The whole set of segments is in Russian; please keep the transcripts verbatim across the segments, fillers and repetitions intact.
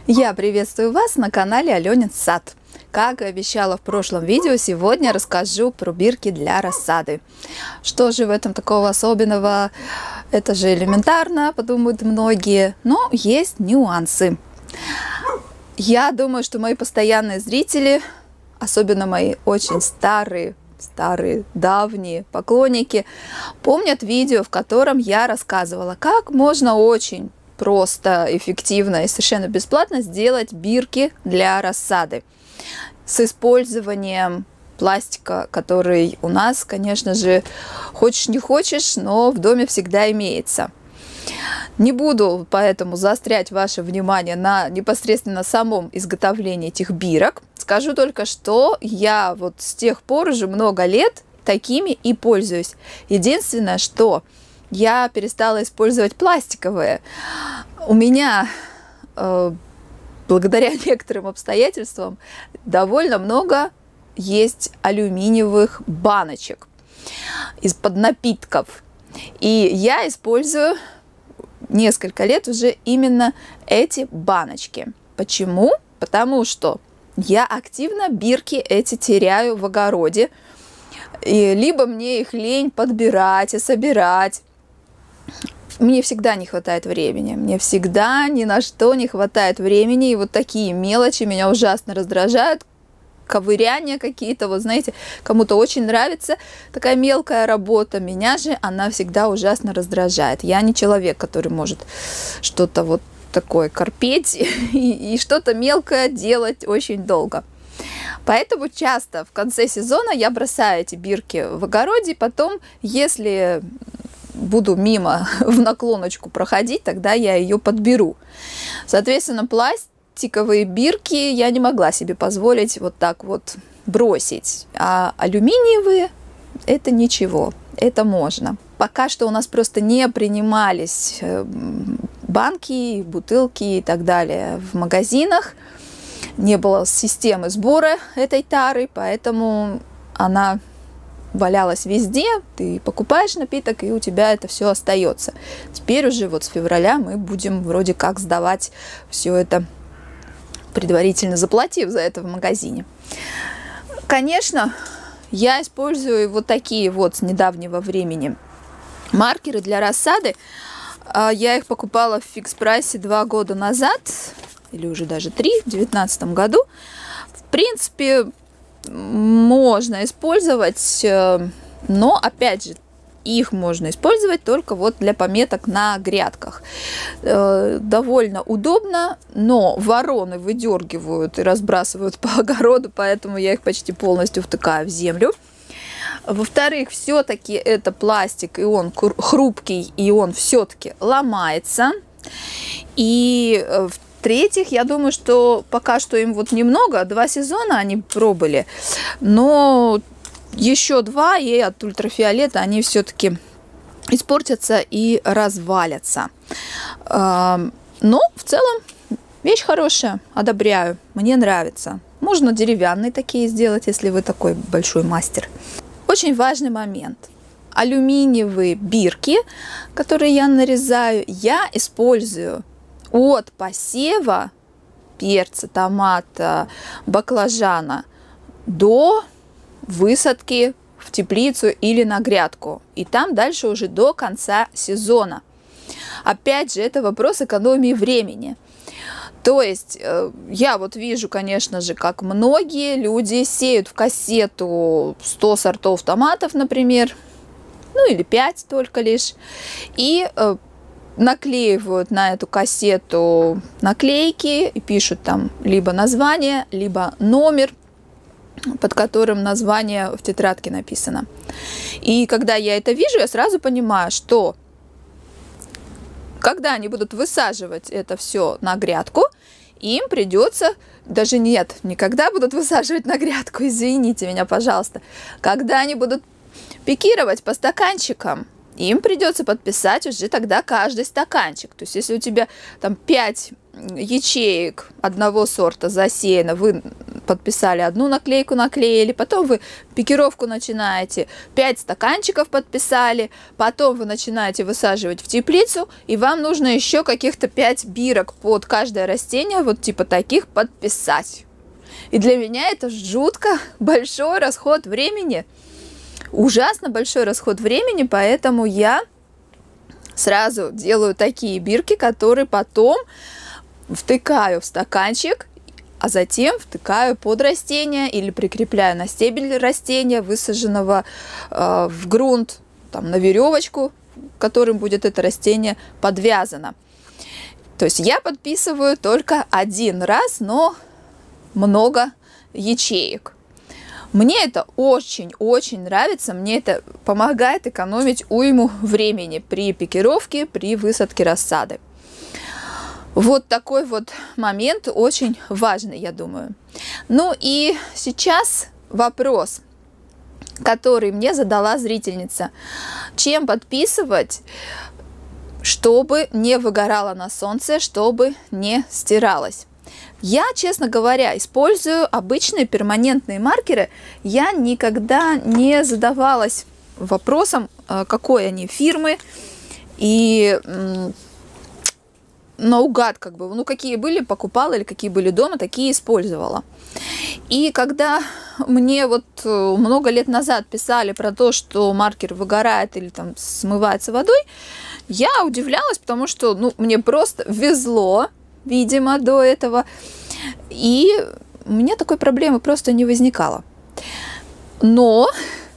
Я приветствую вас на канале Аленин сад. Как и обещала в прошлом видео, сегодня расскажу про бирки для рассады. Что же в этом такого особенного? Это же элементарно, подумают многие, но есть нюансы. Я думаю, что мои постоянные зрители, особенно мои очень старые, старые, давние поклонники, помнят видео, в котором я рассказывала, как можно очень просто, эффективно и совершенно бесплатно сделать бирки для рассады с использованием пластика, который у нас, конечно же, хочешь не хочешь, но в доме всегда имеется. Не буду поэтому заострять ваше внимание на непосредственно самом изготовлении этих бирок. Скажу только, что я вот с тех пор уже много лет такими и пользуюсь. Единственное, что я перестала использовать пластиковые. У меня, э, благодаря некоторым обстоятельствам, довольно много есть алюминиевых баночек из-под напитков. И я использую несколько лет уже именно эти баночки. Почему? Потому что я активно бирки эти теряю в огороде. И либо мне их лень подбирать и собирать. Мне всегда не хватает времени. Мне всегда ни на что не хватает времени. И вот такие мелочи меня ужасно раздражают. Ковыряния какие-то, вот знаете, кому-то очень нравится такая мелкая работа. Меня же она всегда ужасно раздражает. Я не человек, который может что-то вот такое корпеть и, и что-то мелкое делать очень долго. Поэтому часто в конце сезона я бросаю эти бирки в огороде, потом, если буду мимо в наклоночку проходить, тогда я ее подберу. Соответственно, пластиковые бирки я не могла себе позволить вот так вот бросить, а алюминиевые — это ничего, это можно. Пока что у нас просто не принимались банки, бутылки и так далее в магазинах. Не было системы сбора этой тары, поэтому она валялась везде. Ты покупаешь напиток, и у тебя это все остается. Теперь уже вот с февраля мы будем вроде как сдавать все это, предварительно заплатив за это в магазине. Конечно, я использую вот такие вот с недавнего времени маркеры для рассады. Я их покупала в фикс-прайсе два года назад, или уже даже три, в две тысячи девятнадцатом году. В принципе, можно использовать, но, опять же, их можно использовать только вот для пометок на грядках. Довольно удобно, но вороны выдергивают и разбрасывают по огороду, поэтому я их почти полностью втыкаю в землю. Во-вторых, все-таки это пластик, и он хрупкий, и он все-таки ломается. И в-третьих, я думаю, что пока что им вот немного, два сезона они пробыли, но еще два, и от ультрафиолета они все-таки испортятся и развалятся. Но в целом вещь хорошая, одобряю, мне нравится. Можно деревянные такие сделать, если вы такой большой мастер. Очень важный момент. Алюминиевые бирки, которые я нарезаю, я использую от посева перца, томата, баклажана до высадки в теплицу или на грядку. И там дальше уже до конца сезона. Опять же, это вопрос экономии времени. То есть я вот вижу, конечно же, как многие люди сеют в кассету сто сортов томатов, например, ну или пять только лишь, и наклеивают на эту кассету наклейки и пишут там либо название, либо номер, под которым название в тетрадке написано. И когда я это вижу, я сразу понимаю, что когда они будут высаживать это все на грядку, им придется, даже нет, никогда будут высаживать на грядку, извините меня, пожалуйста, когда они будут пикировать по стаканчикам, им придется подписать уже тогда каждый стаканчик. То есть, если у тебя там пять ячеек одного сорта засеяно, вы подписали одну наклейку, наклеили, потом вы пикировку начинаете, пять стаканчиков подписали, потом вы начинаете высаживать в теплицу, и вам нужно еще каких-то пять бирок под каждое растение, вот типа таких, подписать. И для меня это жутко большой расход времени, ужасно большой расход времени, поэтому я сразу делаю такие бирки, которые потом втыкаю в стаканчик, а затем втыкаю под растение или прикрепляю на стебель растения, высаженного э, в грунт, там, на веревочку, которым будет это растение подвязано. То есть я подписываю только один раз, но много ячеек. Мне это очень-очень нравится, мне это помогает экономить уйму времени при пикировке, при высадке рассады. Вот такой вот момент очень важный, я думаю. Ну и сейчас вопрос, который мне задала зрительница. Чем подписывать, чтобы не выгорало на солнце, чтобы не стиралось? Я, честно говоря, использую обычные перманентные маркеры. Я никогда не задавалась вопросом, какой они фирмы, и наугад, как бы, ну, какие были, покупала, или какие были дома, такие использовала. И когда мне вот много лет назад писали про то, что маркер выгорает или там смывается водой, я удивлялась, потому что, ну, мне просто везло, видимо, до этого, и у меня такой проблемы просто не возникало. Но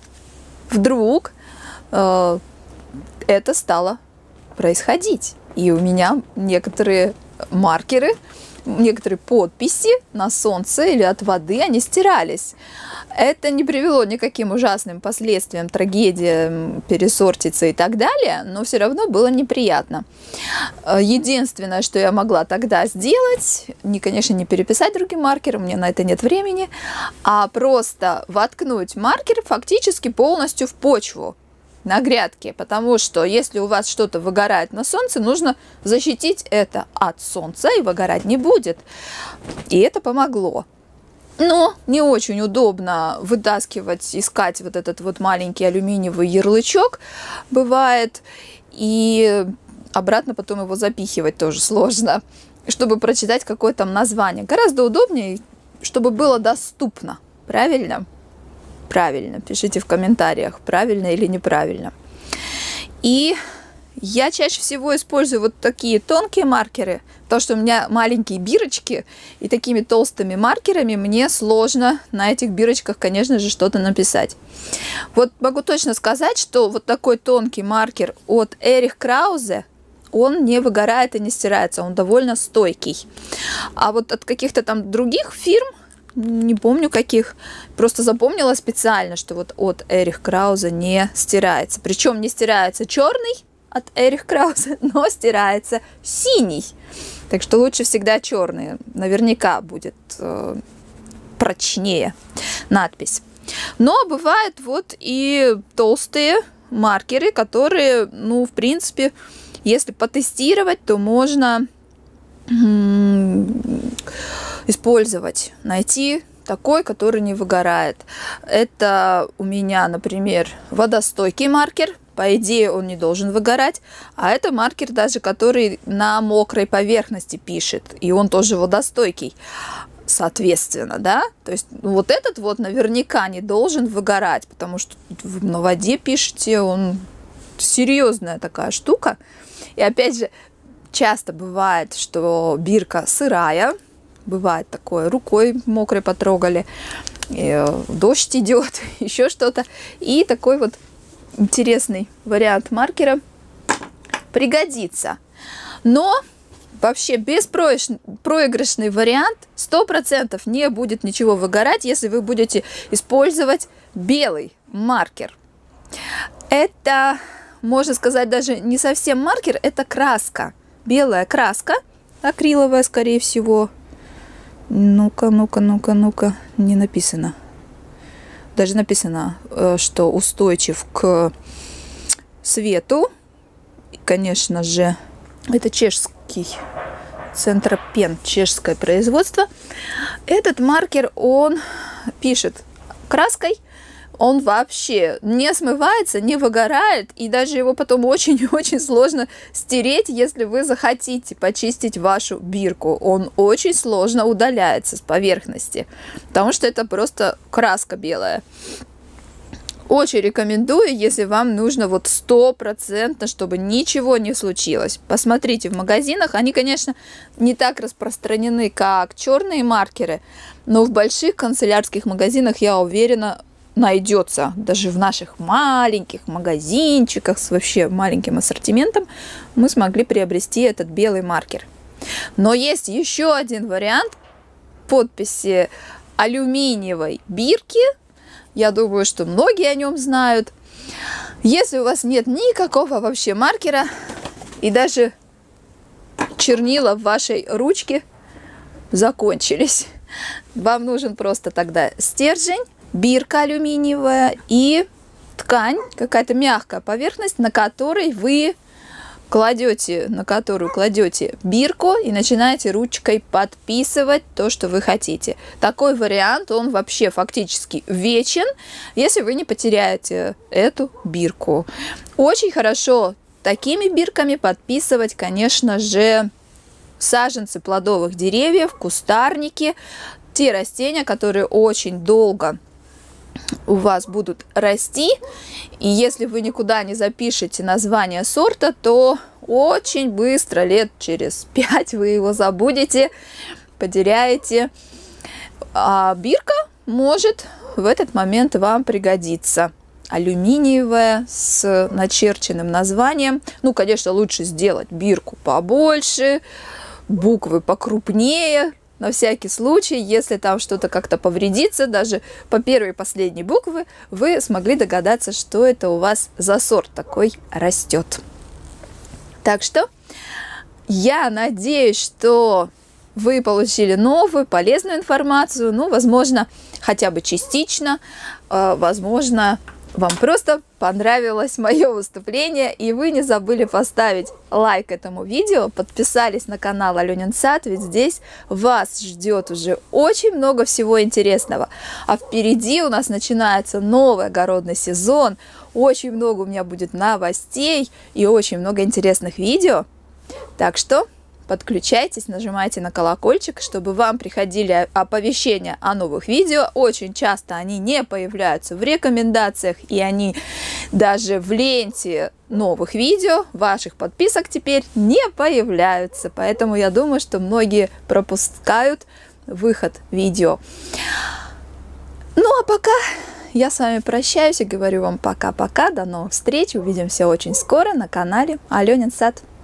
вдруг э, это стало происходить. И у меня некоторые маркеры, некоторые подписи на солнце или от воды, они стирались. Это не привело ни к каким ужасным последствиям, трагедиям, пересортиться и так далее, но все равно было неприятно. Единственное, что я могла тогда сделать, не, конечно, не переписать другим маркером, мне на это нет времени, а просто воткнуть маркер фактически полностью в почву, на грядке, потому что если у вас что-то выгорает на солнце, нужно защитить это от солнца, и выгорать не будет. И это помогло. Но не очень удобно вытаскивать, искать вот этот вот маленький алюминиевый ярлычок, бывает, и обратно потом его запихивать тоже сложно, чтобы прочитать какое там название. Гораздо удобнее, чтобы было доступно, правильно? Правильно, пишите в комментариях, правильно или неправильно. И я чаще всего использую вот такие тонкие маркеры, потому что у меня маленькие бирочки, и такими толстыми маркерами мне сложно на этих бирочках, конечно же, что-то написать. Вот могу точно сказать, что вот такой тонкий маркер от Эрих Краузе, он не выгорает и не стирается, он довольно стойкий. А вот от каких-то там других фирм, не помню каких, просто запомнила специально, что вот от Эрих Краузе не стирается. Причем не стирается черный от Эрих Краузе, но стирается синий. Так что лучше всегда черный. Наверняка будет э, прочнее надпись. Но бывают вот и толстые маркеры, которые, ну, в принципе, если потестировать, то можно использовать, найти такой, который не выгорает. Это у меня, например, водостойкий маркер. По идее, он не должен выгорать. А это маркер даже, который на мокрой поверхности пишет. И он тоже водостойкий, соответственно, да. То есть ну, вот этот вот наверняка не должен выгорать, потому что вы на воде пишете, он серьезная такая штука. И опять же, часто бывает, что бирка сырая, бывает такое, рукой мокрой потрогали, и дождь идет, еще что-то. И такой вот интересный вариант маркера пригодится. Но вообще беспроигрышный вариант, сто процентов не будет ничего выгорать, если вы будете использовать белый маркер. Это, можно сказать, даже не совсем маркер, это краска. Белая краска, акриловая, скорее всего. Ну-ка, ну-ка, ну-ка, ну-ка, не написано. Даже написано, что устойчив к свету. И, конечно же, это чешский Центропен, чешское производство. Этот маркер, он пишет краской, он вообще не смывается, не выгорает, и даже его потом очень-очень сложно стереть, если вы захотите почистить вашу бирку. Он очень сложно удаляется с поверхности, потому что это просто краска белая. Очень рекомендую, если вам нужно вот стопроцентно, чтобы ничего не случилось. Посмотрите в магазинах, они, конечно, не так распространены, как черные маркеры, но в больших канцелярских магазинах, я уверена, найдется. Даже в наших маленьких магазинчиках с вообще маленьким ассортиментом мы смогли приобрести этот белый маркер. Но есть еще один вариант подписи алюминиевой бирки. Я думаю, что многие о нем знают. Если у вас нет никакого вообще маркера и даже чернила в вашей ручке закончились, вам нужен просто тогда стержень, бирка алюминиевая и ткань, какая-то мягкая поверхность, на которой вы кладете, на которую кладете бирку и начинаете ручкой подписывать то, что вы хотите. Такой вариант, он вообще фактически вечен, если вы не потеряете эту бирку. Очень хорошо такими бирками подписывать, конечно же, саженцы плодовых деревьев, кустарники, те растения, которые очень долго у вас будут расти, и если вы никуда не запишете название сорта, то очень быстро, лет через пять, вы его забудете, потеряете. А бирка может в этот момент вам пригодиться. Алюминиевая с начерченным названием. Ну, конечно, лучше сделать бирку побольше, буквы покрупнее, на всякий случай, если там что-то как-то повредится, даже по первой и последней буквы, вы смогли догадаться, что это у вас за сорт такой растет. Так что я надеюсь, что вы получили новую, полезную информацию, ну, возможно, хотя бы частично, возможно, вам просто понравилось мое выступление, и вы не забыли поставить лайк этому видео, подписались на канал Аленин сад, ведь здесь вас ждет уже очень много всего интересного. А впереди у нас начинается новый огородный сезон, очень много у меня будет новостей и очень много интересных видео. Так что подключайтесь, нажимайте на колокольчик, чтобы вам приходили оповещения о новых видео. Очень часто они не появляются в рекомендациях, и они даже в ленте новых видео, ваших подписок теперь не появляются. Поэтому я думаю, что многие пропускают выход видео. Ну а пока я с вами прощаюсь и говорю вам пока-пока. До новых встреч. Увидимся очень скоро на канале Аленин сад.